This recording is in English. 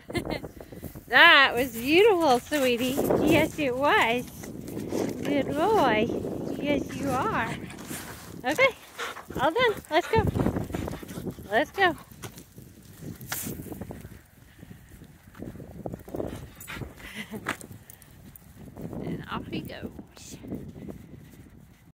That was beautiful, sweetie. Yes, it was. Good boy. Yes, you are. Okay, all done. Let's go. Let's go.